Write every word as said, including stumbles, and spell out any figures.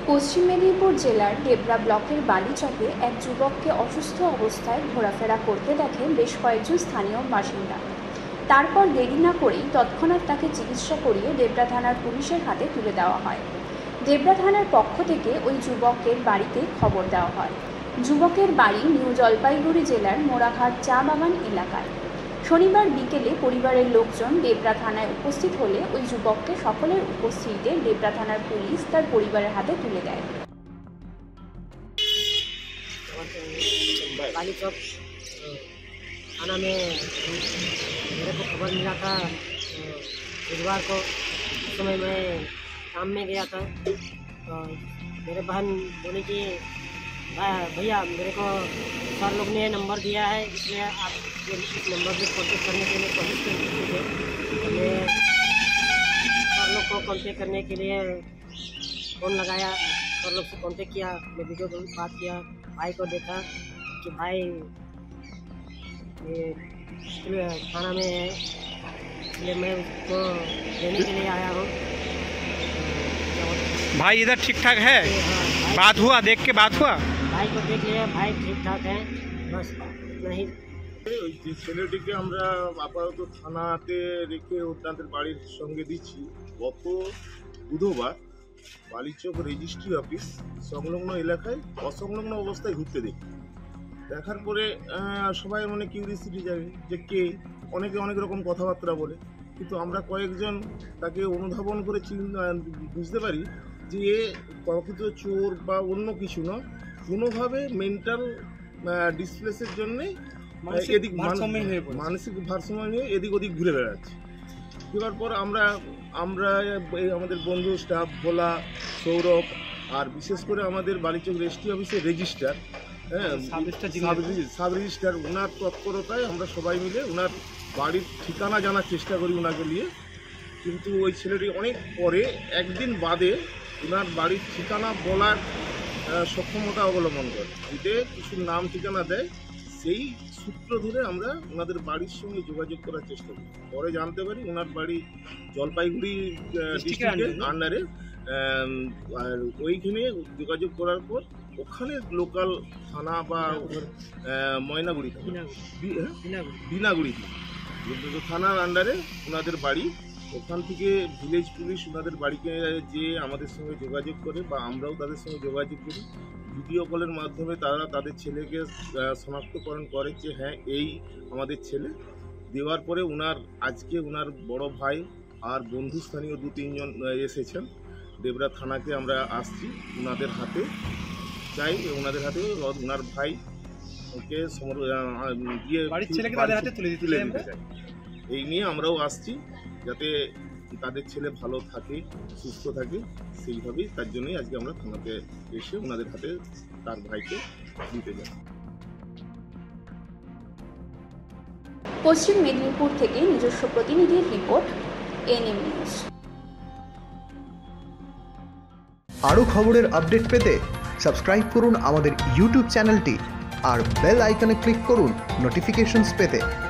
পশ্চিম মেদিনীপুর জেলার ডেবরা ব্লকের বালিচকে এক যুবককে অসুস্থ অবস্থায় ঘোরাফেরা করতে দেখে বেশ কয়েকজন স্থানীয় বাসিন্দা। তারপর দেরি না করেই তৎক্ষণাৎ তাকে চিকিৎসা করিয়ে ডেবরা থানার পুলিশের হাতে তুলে দেওয়া হয়। ডেবরা থানার পক্ষ থেকে ওই যুবকের বাড়িতে খবর দেওয়া হয়। যুবকের বাড়ি নিউ জলপাইগুড়ি জেলার মোড়াঘাট চা বাগান এলাকায়। শনিবার বিকেলে পরিবারের লোকজন ডেবরা থানায় উপস্থিত হলে ওই যুবককে সকলের উপস্থিতিতে ডেবরা থানার পুলিশ তার পরিবারের হাতে তুলে দেয়। बालीचौक थाना में मेरे को खबर मिला था बुधवार को। उस समय मैं काम में गया था तो मेरे बहन बोली कि भैया मेरे को सर लोग ने नंबर दिया है, इसलिए आप इस नंबर पे कॉन्टेक्ट करने के लिए कोशिश कीजिए। तो मैं सर लोग को कॉन्टेक्ट करने के लिए फ़ोन लगाया, सर लोग से कॉन्टेक्ट किया, मैं वीडियो कॉल बात किया, भाई को देखा कि भाई ये थाना में है, इसलिए मैं उसको लेने के लिए आया हूँ। भाई इधर ठीक ठाक है? हाँ, बात हुआ, देख के बात हुआ? भाई को देख लिया, भाई ठीक ठाक है, बस नहीं। যে ছেলেটিকে আমরা আপাতত থানাতে রেখে তাদের বাড়ির সঙ্গে দিচ্ছি, গত বুধবার বালিচক রেজিস্ট্রি অফিস সংলগ্ন এলাকায় অসংলগ্ন অবস্থায় ঘুরতে দেখি। দেখার পরে সবাই মনে কিউরিয়াসিটি যাবে যে কে, অনেকে অনেক রকম কথাবার্তা বলে, কিন্তু আমরা কয়েকজন তাকে অনুধাবন করে বুঝতে পারি যে এ প্রকৃত চোর বা অন্য কিছু না, কোনোভাবে মেন্টাল ডিসপ্লেসের জন্যে এদিক মানসিক ভারসাম্য নিয়ে এদিক ওদিক ঘুরে বেড়াচ্ছে। ঘুরার পর আমরা আমরা আমাদের বন্ধু স্টাফ ভোলা, সৌরভ আর বিশেষ করে আমাদের বালিচক রেজিস্ট্রি অফিসের রেজিস্ট্রার, হ্যাঁ সাব রেজিস্ট্রার, ওনার তৎপরতায় আমরা সবাই মিলে ওনার বাড়ির ঠিকানা জানার চেষ্টা করি ওনাকে নিয়ে। কিন্তু ওই ছেলেটি অনেক পরে একদিন বাদে ওনার বাড়ির ঠিকানা বলার সক্ষমতা অবলম্বন করে, এতে কিছু নাম ঠিকানা দেয়। সেই সূত্র ধরে আমরা ওনাদের বাড়ির সঙ্গে যোগাযোগ করার চেষ্টা করি। পরে জানতে পারি ওনার বাড়ি জলপাইগুড়ি ডিস্ট্রিক্টের আন্ডারে। আর ওইখানে যোগাযোগ করার পর ওখানে লোকাল থানা বা ময়নাগুড়ি বিনাগুড়ি থানার আন্ডারে ওনাদের বাড়ি, ওখান থেকে ভিলেজ পুলিশ ওনাদের বাড়িকে যে আমাদের সঙ্গে যোগাযোগ করে বা আমরাও তাদের সঙ্গে যোগাযোগ করি। ভিডিও কলের মাধ্যমে তারা তাদের ছেলেকে শনাক্তকরণ করে যে হ্যাঁ এই আমাদের ছেলে। দেওয়ার পরে ওনার আজকে ওনার বড় ভাই আর বন্ধুস্থানীয় দু তিনজন এসেছেন ডেবরা থানাকে। আমরা আসছি ওনাদের হাতে, চাই ওনাদের হাতে ওনার ভাই ওকে দিয়ে তুলে দিতে চাই। এই নিয়ে আমরাও আসছি যাতে তাদের ছেলে ভালো থাকে, সুস্থ থাকে, সেইভাবেই তার জন্যই আজকে আমরা থানাতে এসে ওনাদের হাতে তার ভাইকে দিতে যাই। পশ্চিম মেদিনীপুর থেকে নিজস্ব প্রতিনিধির রিপোর্ট, এনএম নিউজ। আরও খবরের আপডেট পেতে সাবস্ক্রাইব করুন আমাদের ইউটিউব চ্যানেলটি আর বেল আইকনে ক্লিক করুন নোটিফিকেশনস পেতে।